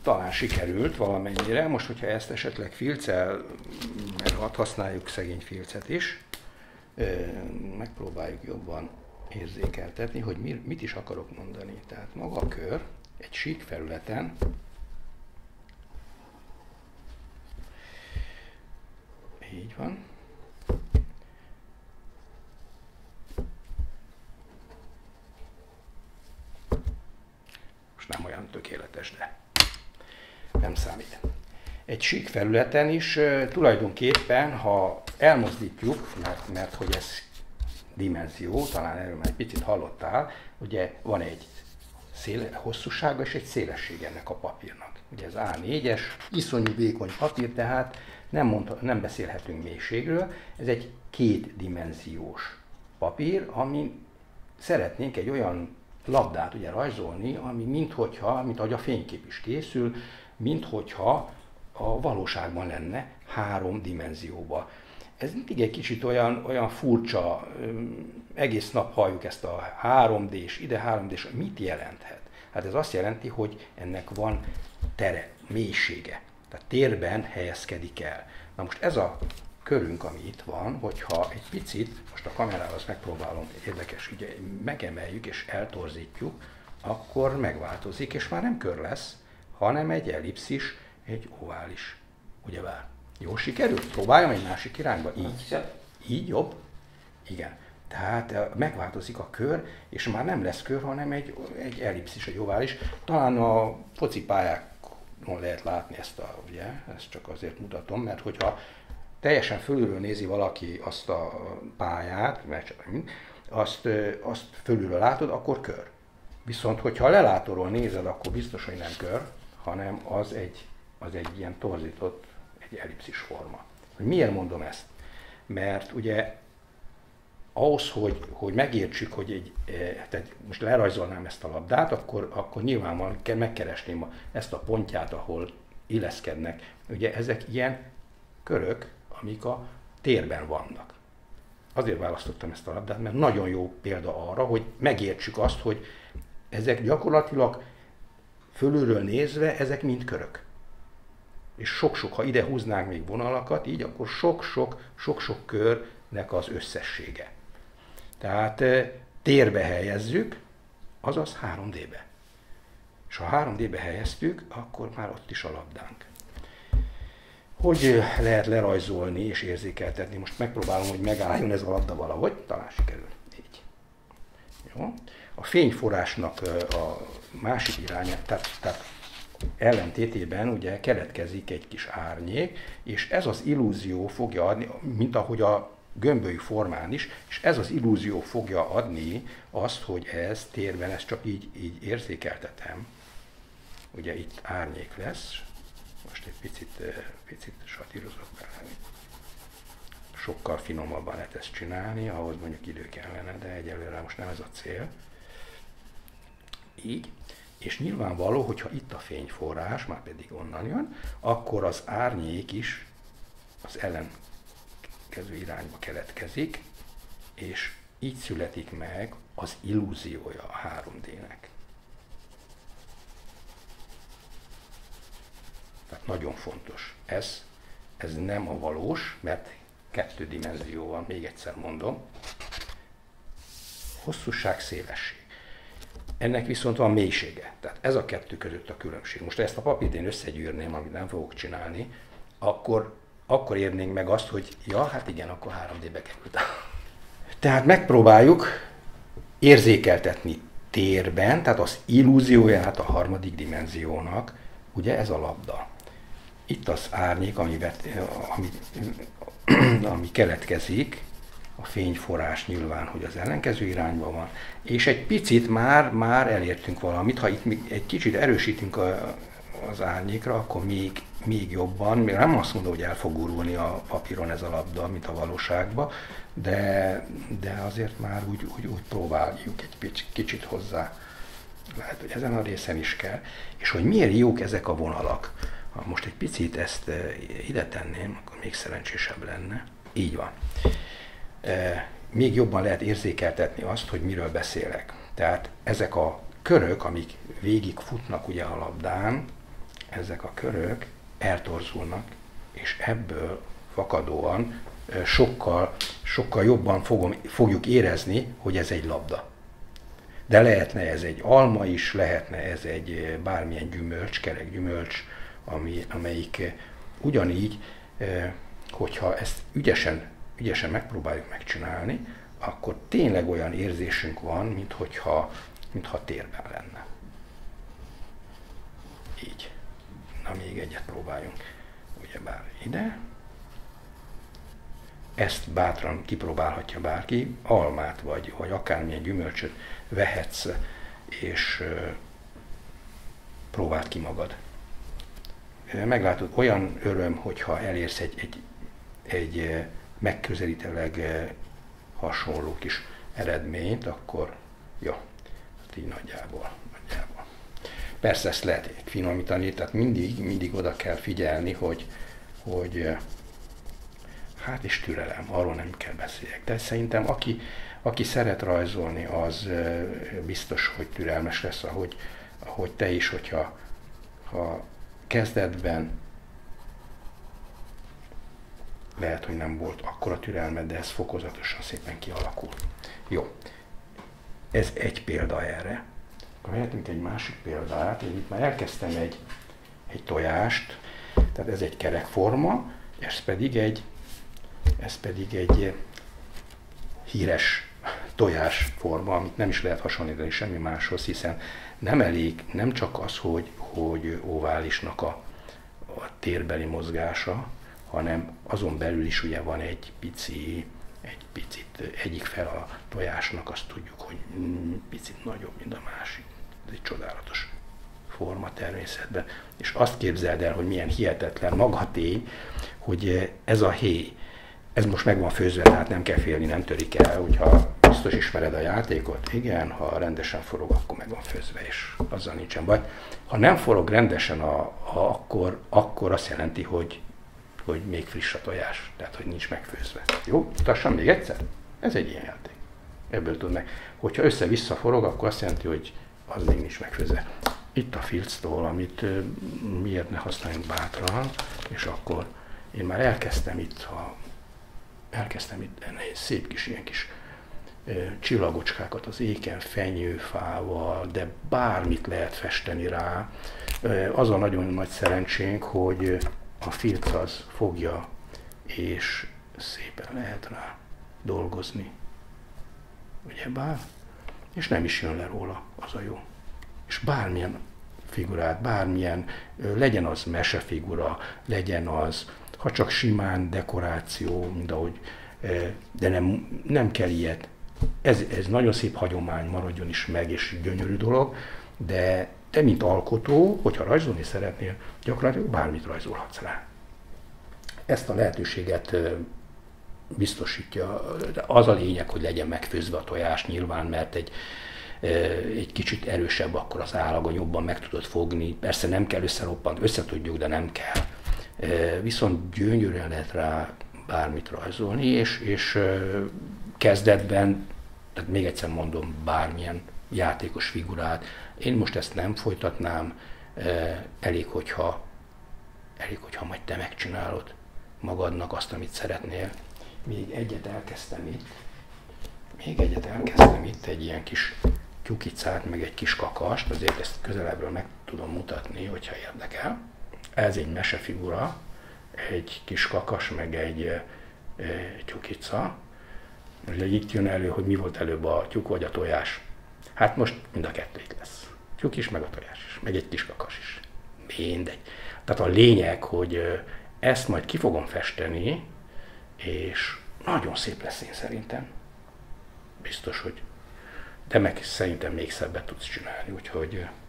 talán sikerült valamennyire. Most, hogyha ezt esetleg filccel, mert hadd használjuk szegény filcet is, megpróbáljuk jobban érzékeltetni, hogy mit is akarok mondani. Tehát maga a kör egy sík felületen így van. Most nem olyan tökéletes, de nem számít. Egy sík felületen is tulajdonképpen, ha elmozdítjuk, mert hogy ez dimenzió, talán erről már egy picit hallottál, ugye van egy hosszúsága és egy szélessége ennek a papírnak. Ugye ez A4-es, iszonyú vékony papír, tehát nem beszélhetünk mélységről, ez egy kétdimenziós papír, ami szeretnénk egy olyan labdát ugye rajzolni, ami mint ahogy a fénykép is készül, minthogyha a valóságban lenne 3 dimenzióban. Ez mindig egy kicsit olyan furcsa, egész nap halljuk ezt a 3D-s, ide 3D-s, mit jelenthet? Hát ez azt jelenti, hogy ennek van tere, mélysége, tehát térben helyezkedik el. Na most ez a körünk, ami itt van, hogyha egy picit, most a kamerával azt megpróbálom, érdekes, ugye megemeljük és eltorzítjuk, akkor megváltozik, és már nem kör lesz, hanem egy ellipszis, egy ovális. Ugyebár? Jól sikerült? Próbáljam egy másik irányba. Így. Így jobb? Igen. Tehát megváltozik a kör, és már nem lesz kör, hanem egy ellipszis, egy ovális. Talán a focipályákon lehet látni ugye, ezt csak azért mutatom, mert hogyha teljesen fölülről nézi valaki azt a pályát, azt fölülről látod, akkor kör. Viszont, hogyha a lelátóról nézed, akkor biztos, hogy nem kör, hanem az egy ilyen torzított, egy ellipszis forma. Miért mondom ezt? Mert ugye ahhoz, hogy megértsük, hogy tehát most lerajzolnám ezt a labdát, akkor nyilvánvalóan megkeresném ezt a pontját, ahol illeszkednek. Ugye ezek ilyen körök, amik a térben vannak. Azért választottam ezt a labdát, mert nagyon jó példa arra, hogy megértsük azt, hogy ezek gyakorlatilag fölülről nézve, ezek mind körök. És sok-sok, ha ide húznánk még vonalakat, így, akkor sok-sok körnek az összessége. Tehát térbe helyezzük, azaz 3D-be. És ha 3D-be helyeztük, akkor már ott is a labdánk. Hogy lehet lerajzolni és érzékeltetni? Most megpróbálom, hogy megálljon ez a labda valahogy, talán sikerül. Így. Jó. A fényforrásnak a másik irányát, tehát ellentétében ugye keletkezik egy kis árnyék, és ez az illúzió fogja adni, mint ahogy a gömbölyű formán is, és ez az illúzió fogja adni azt, hogy ez térben, ezt csak így érzékeltetem. Ugye itt árnyék lesz, most egy picit satírozok bele. Sokkal finomabban lehet ezt csinálni, ahhoz mondjuk idő kellene, de egyelőre most nem ez a cél. Így. És nyilvánvaló, hogyha itt a fényforrás, már pedig onnan jön, akkor az árnyék is az ellenkező irányba keletkezik, és így születik meg az illúziója a 3D-nek. Tehát nagyon fontos. Ez nem a valós, mert 2 dimenzió van, még egyszer mondom. Hosszúság, szélesség. Ennek viszont van mélysége. Tehát ez a 2 között a különbség. Most ezt a papírt én összegyűrném, amit nem fogok csinálni, akkor érnénk meg azt, hogy ja, hát igen, akkor 3D-be került. Tehát megpróbáljuk érzékeltetni térben, tehát az illúzióját a 3. dimenziónak, ugye ez a labda. Itt az árnyék, ami keletkezik, a fényforrás nyilván, hogy az ellenkező irányban van, és egy picit már elértünk valamit, ha itt egy kicsit erősítünk az árnyékra, akkor még jobban, még nem azt mondom, hogy el fog gurulni a papíron ez a labda, mint a valóságban, de azért már úgy próbáljuk egy kicsit hozzá. Lehet, hogy ezen a részen is kell. És hogy miért jók ezek a vonalak? Ha most egy picit ezt ide tenném, akkor még szerencsésebb lenne. Így van. Még jobban lehet érzékeltetni azt, hogy miről beszélek. Tehát ezek a körök, amik végig futnak ugye a labdán, ezek a körök eltorzulnak, és ebből fakadóan sokkal jobban fogjuk érezni, hogy ez egy labda. De lehetne ez egy alma is, lehetne ez egy bármilyen gyümölcs, kerek gyümölcs, amelyik ugyanígy, hogyha ezt ügyesen megpróbáljuk megcsinálni, akkor tényleg olyan érzésünk van, mintha térben lenne. Így. Na, még egyet próbáljunk. Ugyebár ide. Ezt bátran kipróbálhatja bárki, almát vagy akármilyen gyümölcsöt vehetsz, és próbáld ki magad. Meglátod, olyan öröm, hogyha elérsz egy megközelítőleg hasonló kis eredményt, akkor jó, hát így nagyjából. Persze ezt lehet finomítani, tehát mindig oda kell figyelni, hogy hát és türelem, arról nem kell beszéljek. De szerintem aki szeret rajzolni, az biztos, hogy türelmes lesz, ahogy te is, hogyha kezdetben lehet, hogy nem volt akkora türelmed, de ez fokozatosan szépen kialakul. Jó, ez egy példa erre. Akkor vehetünk egy másik példát. Én itt már elkezdtem egy tojást, tehát ez egy kerekforma, ez pedig egy híres tojásforma, amit nem is lehet hasonlítani semmi máshoz, hiszen nem csak az, hogy oválisnak a térbeli mozgása, hanem azon belül is ugye van egy picit egyik fel a tojásnak, azt tudjuk, hogy picit nagyobb, mint a másik. Ez egy csodálatos forma természetben. És azt képzeld el, hogy milyen hihetetlen magatény, hogy ez a héj, ez most meg van főzve, tehát nem kell félni, nem törik el, hogyha biztos ismered a játékot. Igen, ha rendesen forog, akkor meg van főzve, és azzal nincsen baj. Ha nem forog rendesen, akkor azt jelenti, hogy még friss a tojás, tehát hogy nincs megfőzve. Jó, mutassam még egyszer? Ez egy ilyen játék. Ebből tud meg. Hogyha össze-vissza forog, akkor azt jelenti, hogy az még nincs megfőzve. Itt a filctól, amit miért ne használjunk bátran, és akkor én már elkezdtem itt egy szép kis ilyen kis csillagocskákat az éken, fenyőfával, de bármit lehet festeni rá. Az a nagyon nagy szerencsénk, hogy a filc az fogja, és szépen lehet rá dolgozni. Ugyebár? És nem is jön le róla, az a jó. És bármilyen figurát, legyen az mesefigura, legyen az, ha csak simán dekoráció, mindahogy, de nem kell ilyet. Ez nagyon szép hagyomány, maradjon is meg, és gyönyörű dolog, de te, mint alkotó, hogyha rajzolni szeretnél, gyakorlatilag bármit rajzolhatsz rá. Ezt a lehetőséget biztosítja. Az a lényeg, hogy legyen megfőzve a tojás nyilván, mert egy kicsit erősebb, akkor az állagon jobban meg tudod fogni. Persze nem kell összeroppant, összetudjuk, de nem kell. Viszont gyönyörűen lehet rá bármit rajzolni, és kezdetben, tehát még egyszer mondom, bármilyen játékos figurát. Én most ezt nem folytatnám, elég, hogyha majd te megcsinálod magadnak azt, amit szeretnél. Még egyet elkezdtem itt, egy ilyen kis tyukicát, meg egy kis kakast, azért ezt közelebbről meg tudom mutatni, hogyha érdekel. Ez egy mesefigura, egy kis kakas, meg egy tyukica. Most itt jön elő, hogy mi volt előbb, a tyúk vagy a tojás. Hát most mind a kettő itt lesz. Tyúk is, meg a tojás is, meg egy kis kakas is. Mindegy. Tehát a lényeg, hogy ezt majd ki fogom festeni, és nagyon szép lesz én szerintem. Biztos, hogy. De meg szerintem még szebbet tudsz csinálni, úgyhogy